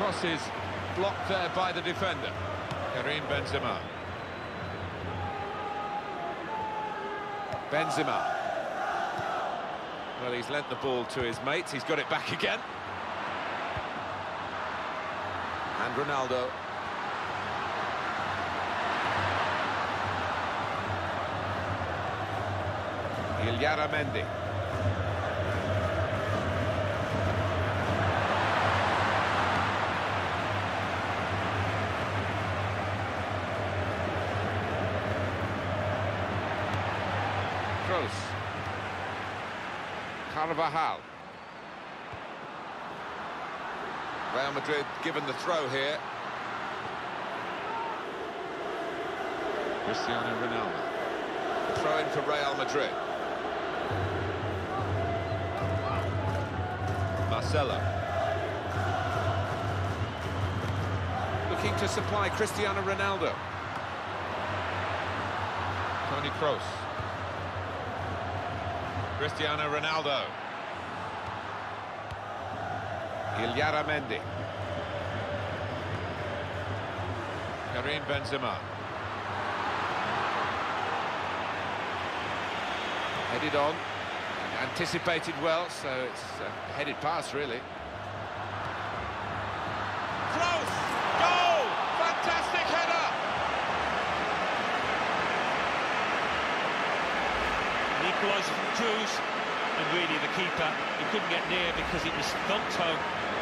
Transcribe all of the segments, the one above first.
cross is blocked there by the defender. Karim Benzema. Benzema. Well, he's lent the ball to his mates. He's got it back again. And Ronaldo. Illarramendi. Kroos. Carvajal. Real Madrid given the throw here. Cristiano Ronaldo. Throw in for Real Madrid. Marcelo. Looking to supply Cristiano Ronaldo. Toni Kroos. Cristiano Ronaldo. Illarramendi. Karim Benzema. Headed on. Anticipated well, so it's a headed pass, really. Close! Goal! Fantastic header! An equaliser from Kroos, and really the keeper, he couldn't get near because it was thumped home.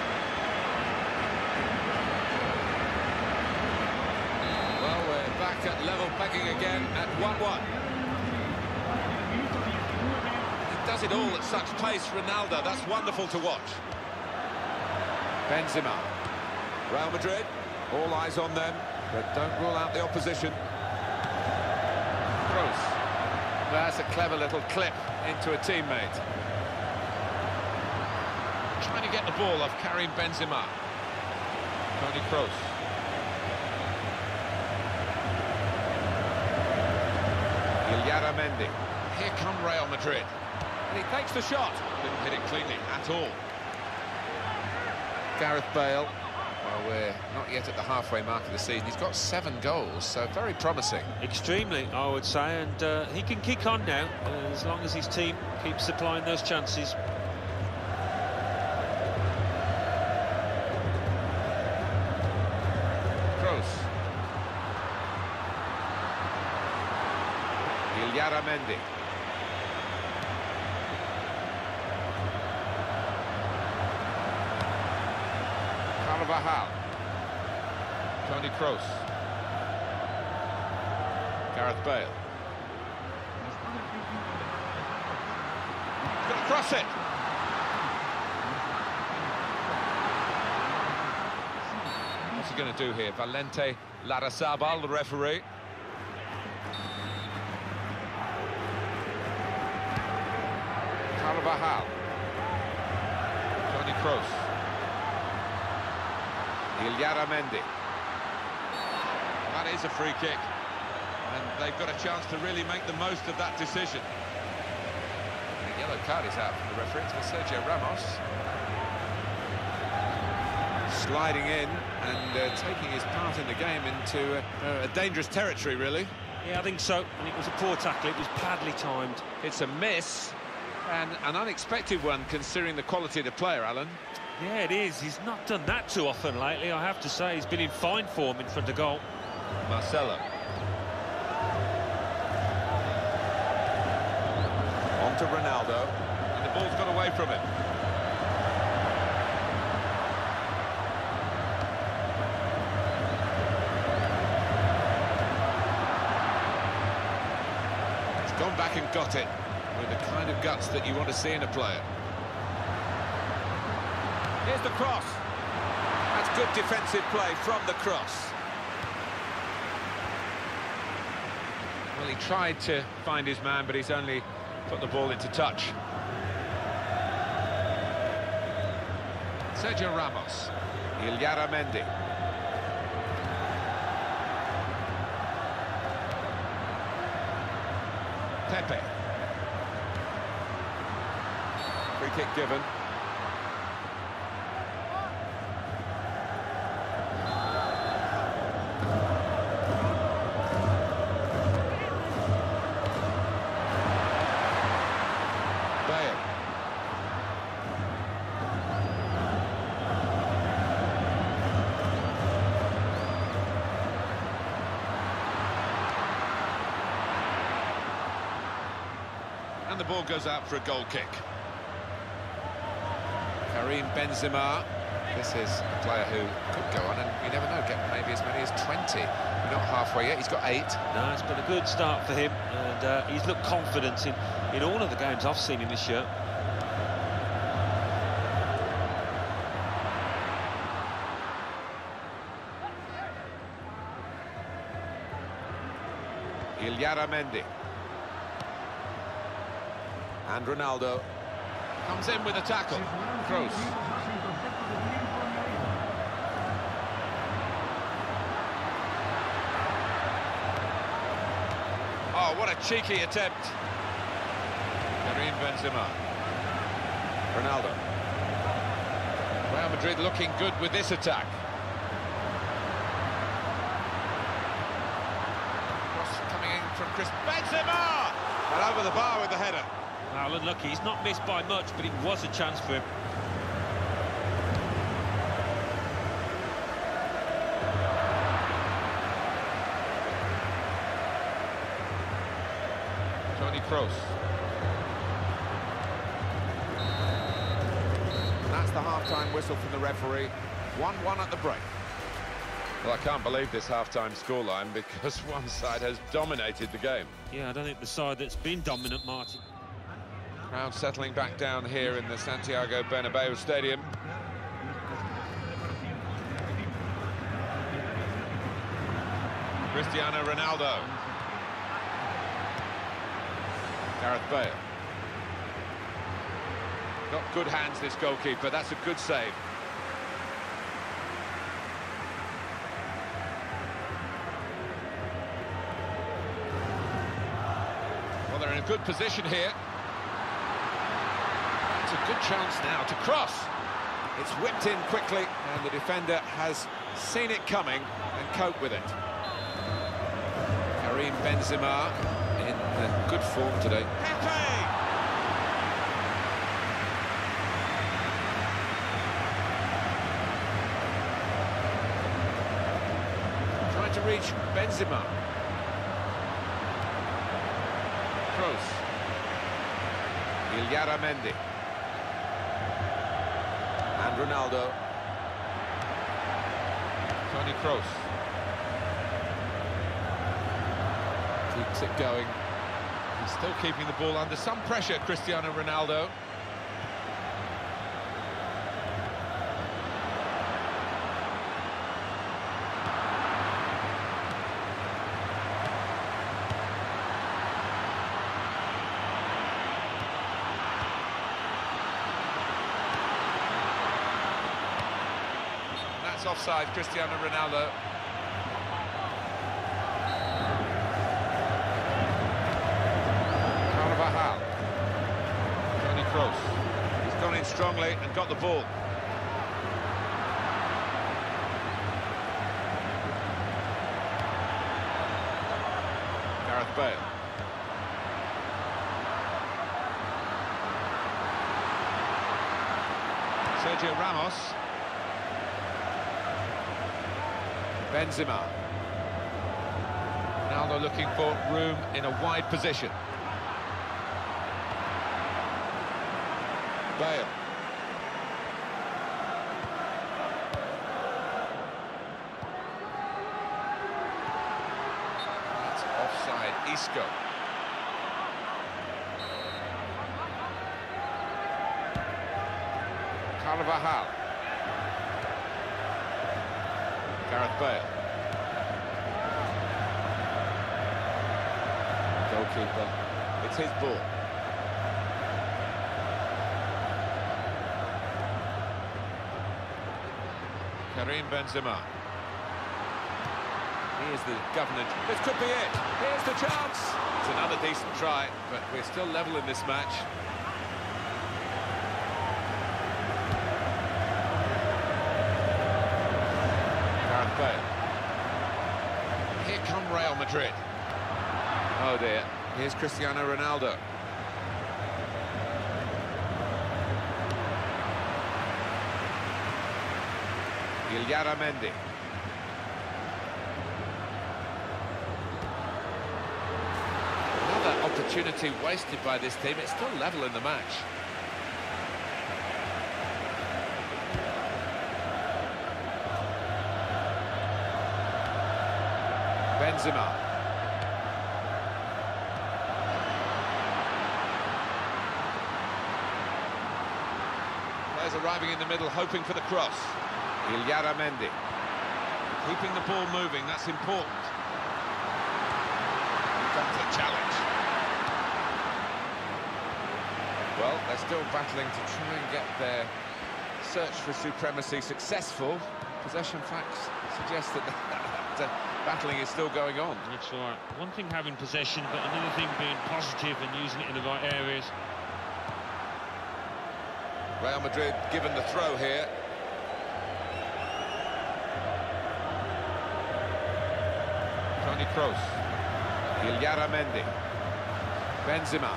Well, we're back at level pegging again at 1-1. Does it all at such pace, Ronaldo. That's wonderful to watch. Benzema. Real Madrid, all eyes on them, but don't rule out the opposition. Kroos. That's a clever little clip into a teammate. Trying to get the ball off Karim Benzema. Toni Kroos. Illarramendi. Here come Real Madrid. And he takes the shot. Didn't hit it cleanly at all. Gareth Bale. Well, we're not yet at the halfway mark of the season. He's got 7 goals, so very promising. Extremely, I would say, and he can kick on now, as long as his team keeps supplying those chances. Kroos. Illarramendi. Carvajal. Toni Kroos. Gareth Bale. He's going to cross it. What's he going to do here? Valente Larrazabal, the referee. Carvajal. Toni Kroos. Illarramendi. That is a free kick, and they've got a chance to really make the most of that decision. The yellow card is out from the referee. It's for Sergio Ramos. Sliding in and taking his part in the game into a dangerous territory, really. Yeah, I think so, and it was a poor tackle. It was badly timed. It's a miss, and an unexpected one considering the quality of the player, Alan. Yeah, it is. He's not done that too often lately, I have to say. He's been in fine form in front of goal. Marcelo. On to Ronaldo. And the ball's got away from him. He's gone back and got it with the kind of guts that you want to see in a player. Here's the cross. That's good defensive play from the cross. Well, he tried to find his man, but he's only put the ball into touch. Sergio Ramos. Illarramendi. Pepe. Free kick given. And the ball goes out for a goal kick. Karim Benzema. This is a player who could go on, and you never know, get maybe as many as 20. We're not halfway yet, he's got 8. No, it's been a good start for him, and he's looked confident in all of the games I've seen in this shirt. Illarramendi. And Ronaldo comes in with a tackle. Kroos. Oh, what a cheeky attempt. Karim Benzema. Ronaldo. Real Madrid looking good with this attack. Cross coming in from Chris Benzema! And over the bar with the header. Well, unlucky, he's not missed by much, but it was a chance for him. Toni Kroos. That's the half-time whistle from the referee. 1-1 at the break. Well, I can't believe this half-time scoreline because one side has dominated the game. Yeah, I don't think the side that's been dominant, Martin. Crowd settling back down here in the Santiago Bernabeu Stadium. Cristiano Ronaldo. Gareth Bale. Not good hands, this goalkeeper. That's a good save. Well, they're in a good position here. It's a good chance now to cross. It's whipped in quickly, and the defender has seen it coming and coped with it. Karim Benzema in good form today. Pepe! Trying to reach Benzema. Kroos. Illarramendi. And Ronaldo. Toni Kroos. Keeps it going. He's still keeping the ball under some pressure, Cristiano Ronaldo. That's offside, Cristiano Ronaldo. Carvajal. Toni Kroos. He's gone in strongly and got the ball. Gareth Bale. Sergio Ramos. Benzema. Ronaldo looking for room in a wide position. Bale. That's offside, Isco. Carvajal. Gareth Bale. Goalkeeper. It's his ball. Karim Benzema. Here's the governor. This could be it. Here's the chance. It's another decent try, but we're still level in this match. Gareth Bale. Here come Real Madrid. Oh dear. Here's Cristiano Ronaldo. Illarramendi. Another opportunity wasted by this team. It's still level in the match. Benzema. Players arriving in the middle, hoping for the cross. Illarramendi. Keeping the ball moving, that's important. Here comes a challenge. Well, they're still battling to try and get their search for supremacy successful. Possession facts suggest that battling is still going on. That's right. One thing having possession, but another thing being positive and using it in the right areas. Real Madrid given the throw here. Toni Kroos. Illarramendi. Benzema.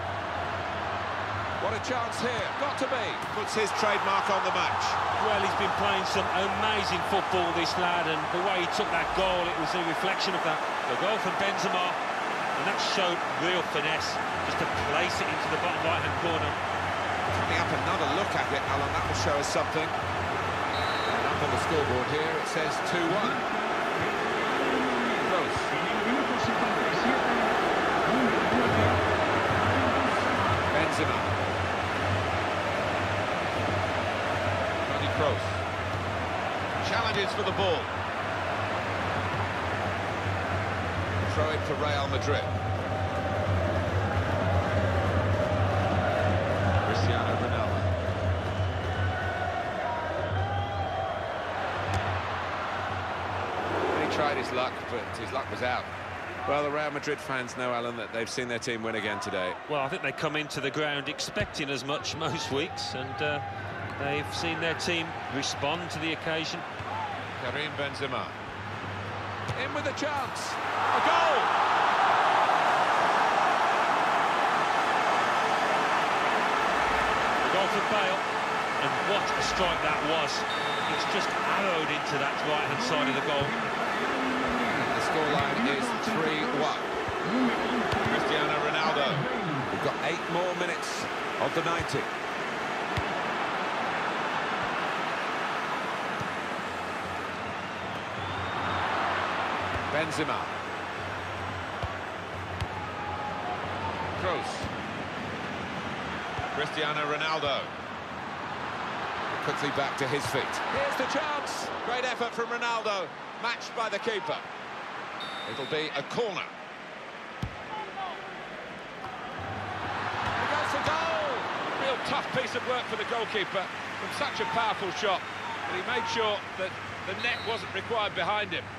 What a chance here, got to be. Puts his trademark on the match. Well, he's been playing some amazing football, this lad, and the way he took that goal, it was a reflection of that. The goal from Benzema, and that showed real finesse, just to place it into the bottom right-hand corner. Coming up another look at it, Alan, that will show us something. And up on the scoreboard here, it says 2-1. Close. Benzema. Kroos. Challenges for the ball. Throw it for Real Madrid. Cristiano Ronaldo. He tried his luck, but his luck was out. Well, the Real Madrid fans know, Alan, that they've seen their team win again today. Well, I think they come into the ground expecting as much most weeks, and they've seen their team respond to the occasion. Karim Benzema. In with a chance. A goal! The goal for Bale. And what a strike that was. It's just arrowed into that right-hand side of the goal. The scoreline is 3-1. Cristiano Ronaldo. We've got 8 more minutes of the 90. Benzema. Kroos. Cristiano Ronaldo. Quickly back to his feet. Here's the chance. Great effort from Ronaldo. Matched by the keeper. It'll be a corner. He goes for goal. Real tough piece of work for the goalkeeper from such a powerful shot. But he made sure that the net wasn't required behind him.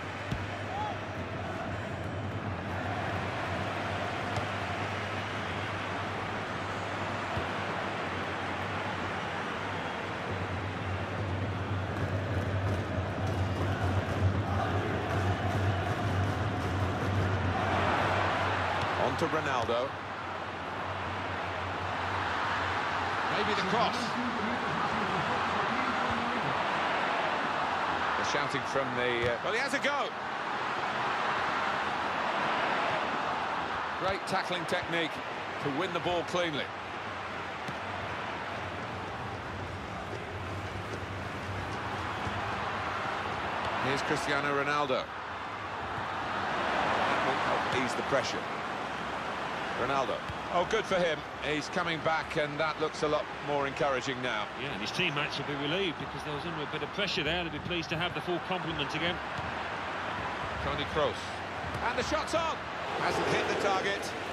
To Ronaldo. Maybe the cross. They're shouting from the... well, he has a go. Great tackling technique to win the ball cleanly. Here's Cristiano Ronaldo. That will help ease the pressure. Ronaldo. Oh, good for him. He's coming back, and that looks a lot more encouraging now. Yeah, and his teammates will be relieved because there was under a bit of pressure there. They'll be pleased to have the full complement again. Toni Kroos. And the shot's on. Hasn't hit the target.